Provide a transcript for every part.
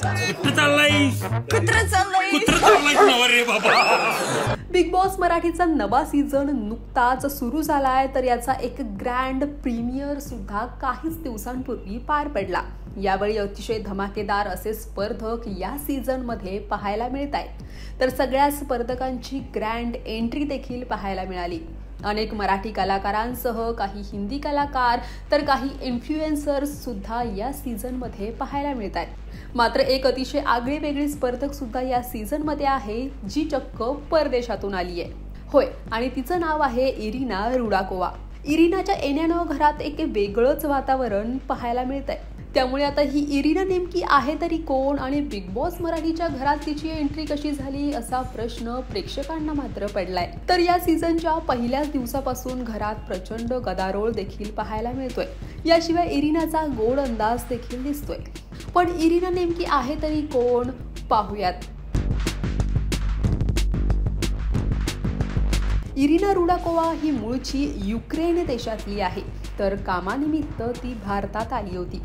Big boss मराठीचा नवा season नुकताच सुरू झालाय, तर याचा एक ग्रँड प्रीमियर सुद्धा काहीच दिवसांपूर्वी पार पडला। यावेळी अतिशय धमाकेदार असे स्पर्धक या सीझन मध्ये पाहायला मिळत आहेत, तर सगळ्या स्पर्धकांची ग्रँड एंट्री देखील पाहायला मिळाली। अनेक मराठी कलाकारांसह काही हिंदी कलाकार तर काही इन्फ्लुएन्सर्स सुद्धा या सीझन मध्ये पाहायला मिळत आहेत। मात्र एक अतिशय आगळीवेगळी स्पर्धक सुद्धा या सीझन मध्ये आहे, जी चक्क परदेशातून आली आहे। होय, आणि तिचं नाव आहे इरिना रुडाकोवा। इरिनाच्या येण्यानं घरात एक वेगळंच वातावरण पाहायला मिळतंय। त्यामुळे आता ही इरिना नेमकी आहे तरी कोण आणि बिग बॉस मराठीच्या घरात तिची एंट्री कशी झाली असा प्रश्न प्रेक्षकांना मात्र पडलाय। तर या सीझनच्या पहिल्याच दिवसापासून घरात प्रचंड गदारोळ देखील पाहायला मिळतोय। याशिवाय इरिनाचा गोड अंदाज देखील दिसतोय। पण इरिना नेमकी आहे तरी कोण, पाहूयात। इरिना रुडाकोवा ही मूळची युक्रेन देशातली आहे, तर कामानिमित्त ती भारतात आली होती।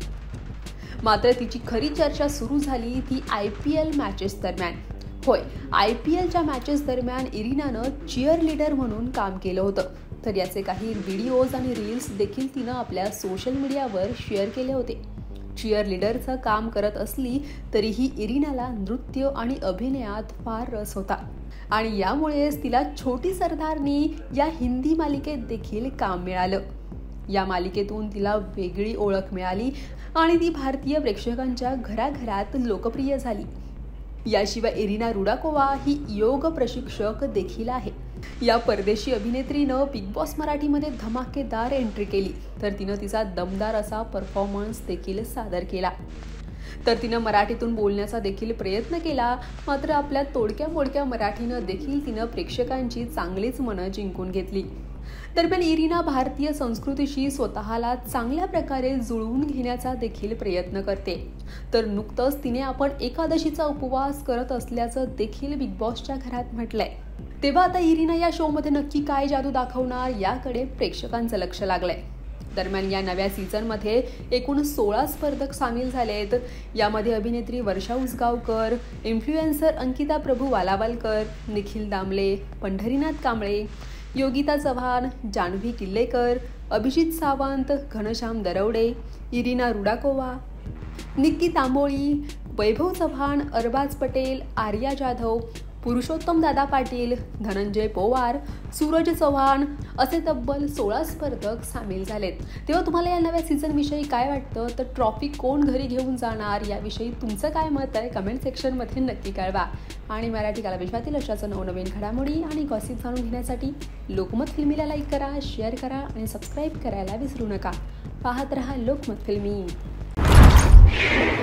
मात्र तिची खरी चर्चा सुरू झाली ती IPL मॅचेस दरम्यान। होय, IPLच्या मॅचेस दरम्यान इरिनानं चीअर लीडर म्हणून काम केलं होतं, तर याचे काही व्हिडिओज आणि रील्स देखील तिनं आपल्या सोशल मीडियावर शेअर केले होते। चीअर लीडरचं काम करत असली तरीही इरिनाला नृत्य आणि अभिनयात फार रस होता, आणि यामुळेच तिला छोटी सरदारनी या हिंदी मालिकेत देखील काम मिळालं। या मालिकेतून तिला वेगळी ओळख मिळाली आणि ती भारतीय प्रेक्षकांच्या घराघरात लोकप्रिय झाली। याशिवाय इरिना रुडाकोवा ही योग प्रशिक्षक देखील आहे। या परदेशी अभिनेत्रीनं बिग बॉस मराठीमध्ये धमाकेदार एंट्री केली, तर तिनं तिचा दमदार असा परफॉर्मन्स देखील सादर केला। तर तिनं मराठीतून बोलण्याचा देखील प्रयत्न केला, मात्र आपल्या तोडक्या मोडक्या मराठीनं देखील तिनं प्रेक्षकांची चांगलीच मनं जिंकून घेतली। दरम्यान इरिना भारतीय संस्कृतीशी स्वतःला चांगल्या प्रकारे जुळवून घेण्याचा देखील प्रयत्न करते। तर नुकतंच तिने आपण एकादशीचा उपवास करत असल्याचं देखील बिग बॉसच्या घरात म्हटलंय। तेव्हा आता इरिना या शो मध्ये नक्की काय जादू दाखवणार याकडे प्रेक्षकांचं लक्ष लागलंय। दरम्यान या नव्या सीझन मध्ये एकूण 16 स्पर्धक सामील झालेत। यामध्ये अभिनेत्री Varsha Usgaonkar, influencer Ankita Prabhu Walawalkar, Nikhil Damle, Pandharinath Kamble, Yogita Chavan, Janhavi Killekar, Abhijit Sawant, Ghanshyam Darwade, Irina Rudakova, Nikki Tamboli, Vaibhav Chavan, Arbaaz Patel, Arya Jadhav, Purushottam Dada Patil, Dhananjay Powar, Suraj Chavan असे तब्बल 16 स्पर्धक सामील झालेत। तेव्हा तुम्हाला या नव्या सीझन विषयी काय वाटतं, तर ट्रॉफी कोण घरी घेऊन जाणार याविषयी तुमचं काय मत आहे कमेंट सेक्शन मध्ये नक्की कळवा। आणि मराठी कला विश्वातील अशाच नवनवीन घडामोडी आणि गॉसिप जाणून घेण्यासाठी लोकमत फिल्मीला लाईक करा, शेअर करा आणि सबस्क्राईब करायला विसरू नका। पाहत रहा लोकमत फिल्मी।